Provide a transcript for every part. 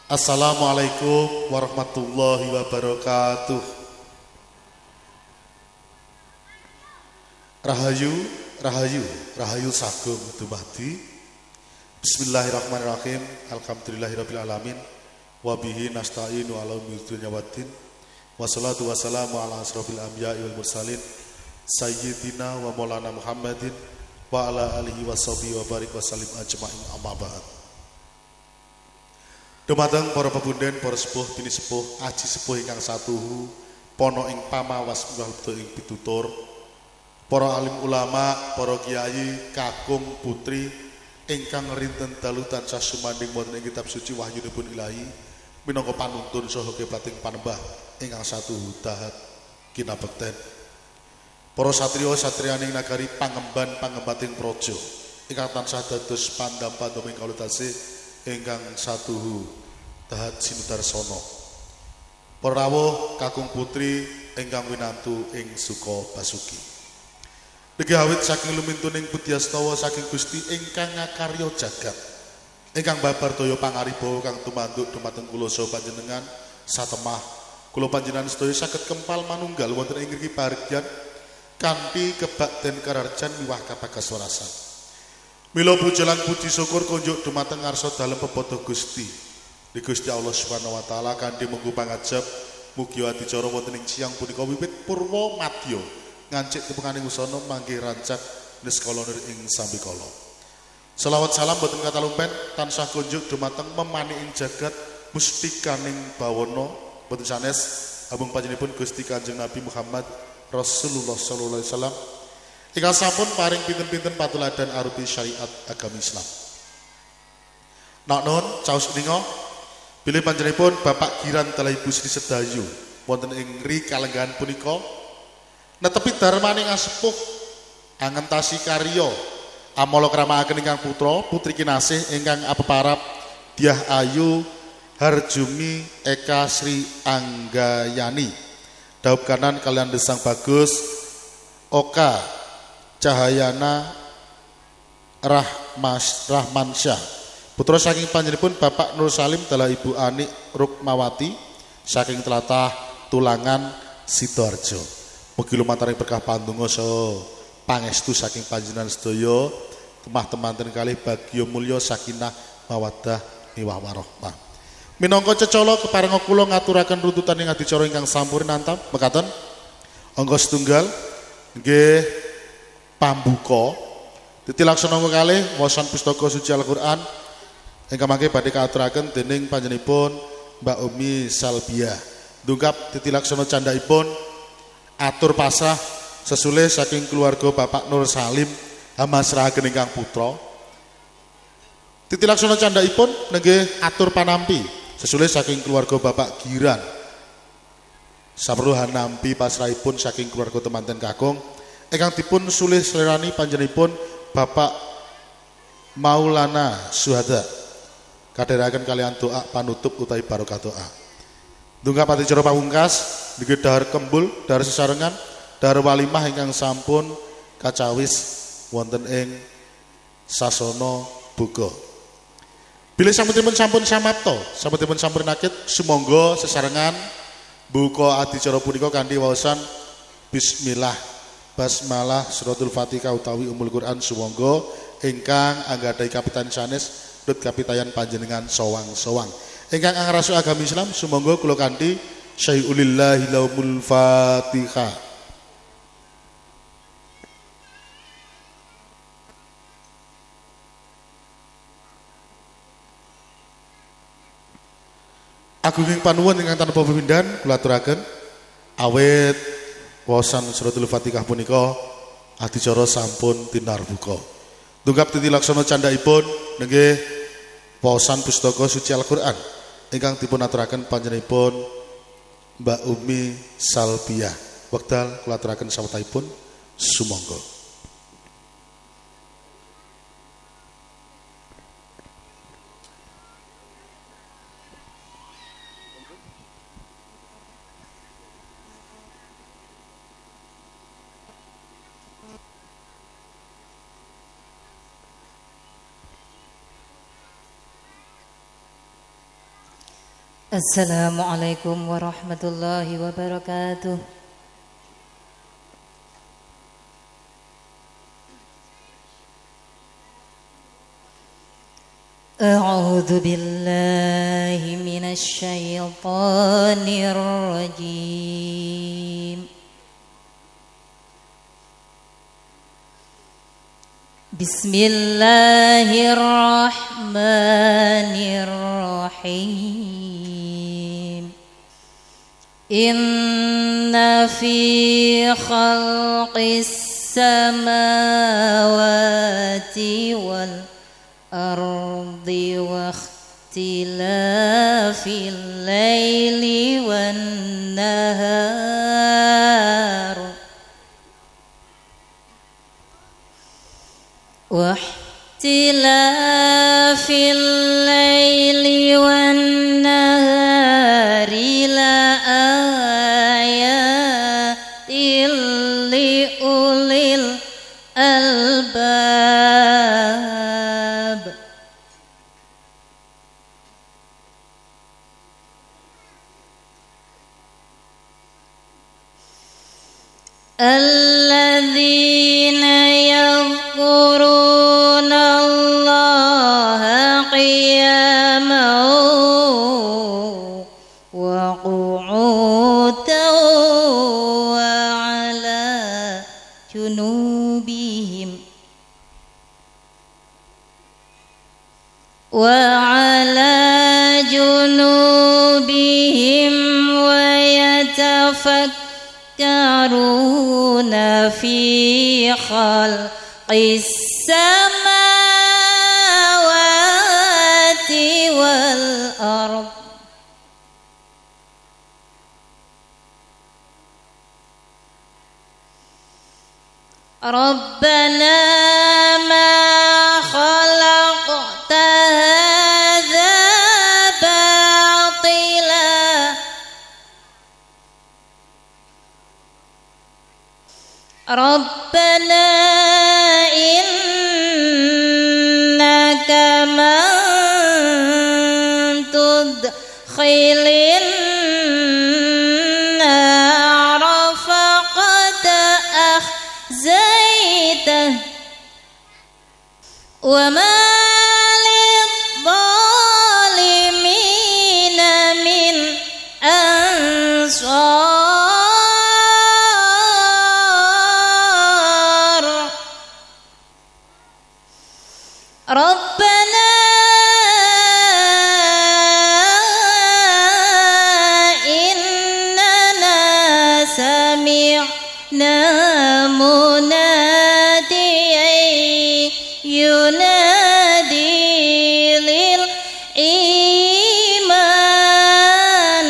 Assalamualaikum warahmatullahi wabarakatuh. Rahayu, rahayu, rahayu sagung dumadi. Bismillahirrahmanirrahim. Alhamdulillahirabbil alamin. Wa bihi nasta'inu ala umuri dunya waddin. Wassalatu wassalamu ala asrofil anbiya'i wal mursalin sayyidina wa maulana Muhammadin wa ala alihi washabihi wa barik wa sallim ajma'in amma ba'd. Dumateng para pepunden, para sepuh, bini sepuh, aji sepuh ingkang satuhu, pono ing pamawas wektu ing pitutur, para alim ulama, para kiai, kakung, putri, ingkang rinten dalu tansah sumandhing wonten ing kitab suci wahyunipun Ilahi, minangka panuntun saha kiblating panembah ingkang satuhu dahat kinabekten. Para satriya satriyaning nagari pangemban pangembating praja, ingkang tansah dados pandam-pandaming kawultasih ingkang satuhu dahat sinudarsana. Para rawuh kakung putri ingkang winantu ing suka basuki. Niki awit saking lumintuning budyastawa saking Gusti ingkang ngakarya jagat. Ingkang babar daya pangaribawa kang tumanduk dumateng kula saha panjenengan satemah. Kula panjenengan sedaya saged kempal manunggal wonten ing ngriki pahargyan kanthi kebak den kararjan miwah kapagaswarasan. Mila puji lan puji syukur kunjuk dumateng ngarsa dalem pepodo Gusti. Di Gusti Allah Subhanahu wa taala kanthi mengku pangajab mugi adicara wonten ing siang punika wiwit purwa madya ngancik tepunganing usana manggih rancak niskala nir ing sambikala. Selawat salam boten katalumpen tansah kunjuk dumateng memaniking jagat mustikaning bawana boten sanes abung panjenenganipun Gusti Kanjeng Nabi Muhammad Rasulullah sallallahu alaihi wasallam. Ingkang sampun paring pinten-pinten patuladan arupi syariat agama Islam. Nak nun caos menika bilih panjenenganipun Bapak Giran Tala Ibu Sri Sedayu wonten ing ngri kalenggahan punika netepi darmaning asepuh angentasi karya amala kramakaken ingkang putra putri kinasih ingkang apeparap Diah Ayu Harjumi Eka Sri Anggayani daup kanan kalian Desang Bagus Oka Cahayana Rahmansyah putra saking panjenenganipun Bapak Nur Salim dalah Ibu Ani Rukmawati saking tlatah Tulangan Sidoarjo. Mugi lumantar berkah pandonga saha pangestu saking panjenengan sedaya temah temanten kalih bagya mulya sakinah mawaddah miwah warahmah. Minangka cecala keparenga kula ngaturaken runtutan ing adicara ingkang sampurna nantang mekaten. Angka setunggal nggih pambuka titilaksana kalih waosan pustaka suci Al-Qur'an ingkang mangke badhe kaaturaken dening panjenenganipun Mbak Umi Salbiah. Ndungkap titilaksana candhaipun atur pasrah sesule saking keluarga Bapak Nur Salim hamasrahaken ingkang putra. Titilaksana candhaipun nenggih atur panampi sesule saking keluarga Bapak Giran. Saperlu nampi pasrahipun saking keluarga temanten kakung ingkang dipun sulih selerani panjenenganipun Bapak Maulana Syuhada. Kadheraken kalian doa panutup utawi barokah doa. Ndungkap adicara pamungkas nggih dahar kembul, dahar sesarengan, dahar walimah ingkang sampun kacawis wonten ing sasana buka. Bilih sampun samapta, sampun sampurnakit sumangga sesarengan buka adicara punika kanthi waosan bismillah. Basmalah suratul Fatihah utawi Ummul Quran sumangga ingkang anggadhahi kapitan sanes dut kapitayan panjenengan sowang-sowang. Ingkang angrasu agama Islam sumangga kula kanthi Syai'ulillahi laumul Fatihah. Agunging panuwun ingkang tanpa pepindhan kula aturaken awit waosan suratul Fatihah punika adicara sampun tinar buka. Ndungkap titilaksana candhaipun nenggih waosan pustaka suci Al-Qur'an ingkang dipun aturaken panjenenganipun Mbak Umi Salbiah. Wekdal kula aturaken sawetahipun sumangga. Assalamualaikum warahmatullahi wabarakatuh. A'udzu billahi minasy syaithanir rajim. Bismillahirrahmanirrahim. Inna fi khalqis samawati wal ardi wa ikhtilafil laili wan nahar wa ikhtilafil laili wan nahari la ayatil li ulil albab. Alladzina yadhkuruna Allaha qiyaman wa qu'udan wa 'ala junubihim wa yatafakkaruna fi khalqis samawati wal ard. Rabbana ma khalaqta hadza batila Rabbana innaka man tudkhilin nara faqad akhzaytah wa ma lidzalimina min ansar. Rabbana innana sami'na munadiyan yunadi lil iman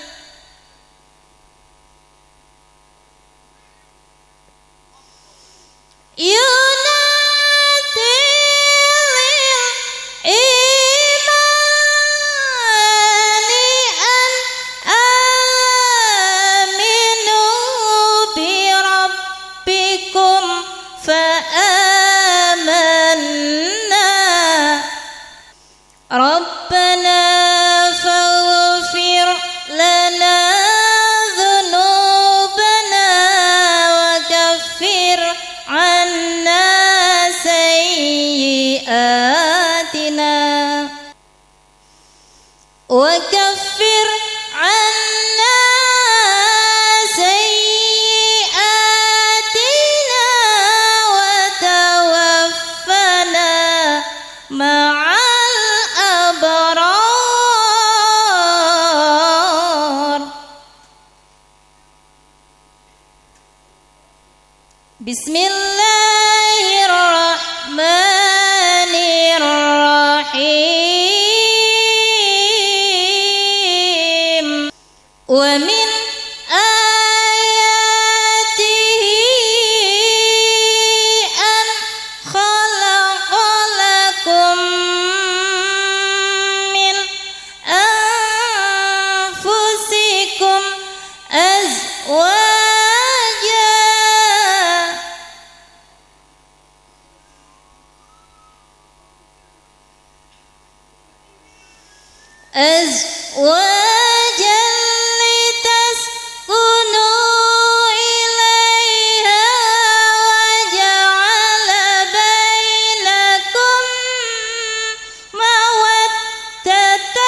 Rabbana faghfir lana dhunubana wa kaffir 'anna sayyi'atina wa kaffir 'anna sayyi'atina wa tawaffana ma'al Bismillahirrahmanirrahim. Wa min ayatihi an khalaqalakum min anfusikum azwaja أزواجا لتسكنوا إليها وجعل بينكم مودة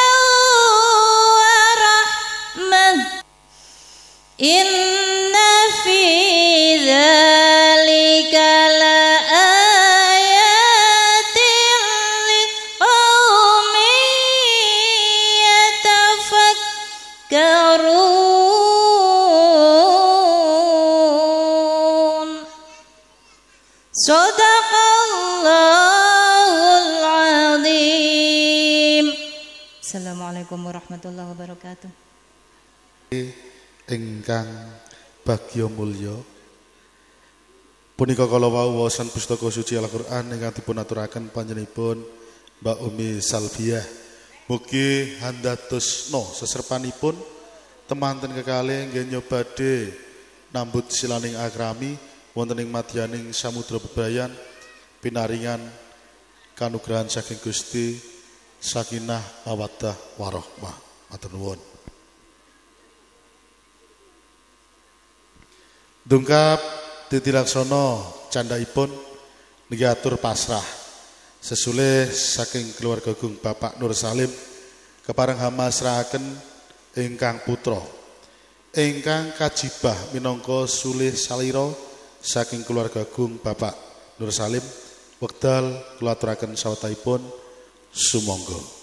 ورحمة إن في ذلك لآيات لقوم يتفكرون Sadaqallahul Azim. Assalamualaikum warahmatullahi wabarakatuh. Ingkang bagya mulya punika kala wau waosan pustaka suci Al-Qur'an ingkang dipun aturaken panjenenganipun Mbak Umi Salbiah. Mugi handhatosna seserpanipun temanten kekalih nggih nyobade nambut silaning akrami wonten ing madyaning samudra bebrayan pinaringan kanugrahan saking Gusti sakinah mawaddah warahmah. Matur nuwun. Dungkap titilaksana candhaipun niki atur pasrah sesule saking keluarga Agung Bapak Nur Salim kepareng hamasrahaken ingkang putra ingkang kajibah minangka sulih salira saking keluarga Agung Bapak Nur Salim wekdal kula aturaken sawetahipun sumangga.